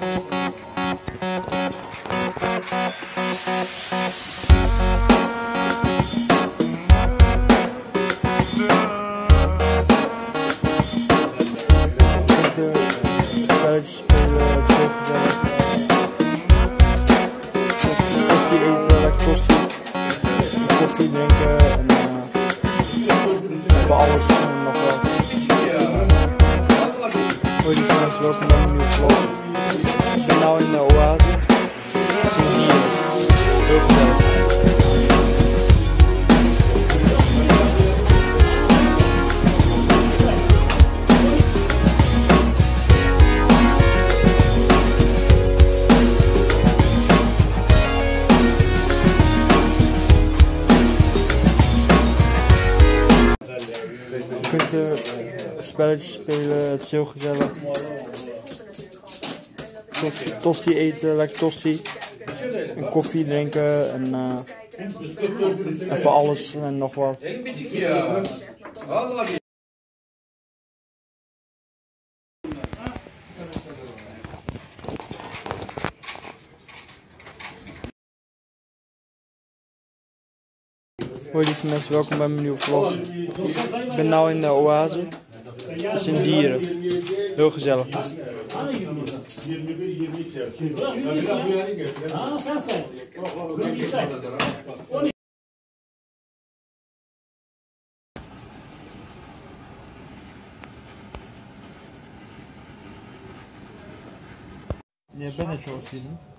Spelletjes spelen, het is heel gezellig. Koffie eten, lekker koffie drinken en voor alles en nog wat. Hoi lieve mensen, welkom bij mijn nieuwe vlog. Ik ben nu in de oase. Het is hier heel gezellig. Je kunt spelletjes spelen, het is heel gezellig. Tosti eten, lekker tosti. En koffie drinken en voor alles en nog wat. Hoi lieve mensen, welkom bij mijn nieuwe vlog. Ik ben nu in de oase. Het is in Dieren. Heel gezellig. Jij bent het zo, Steven.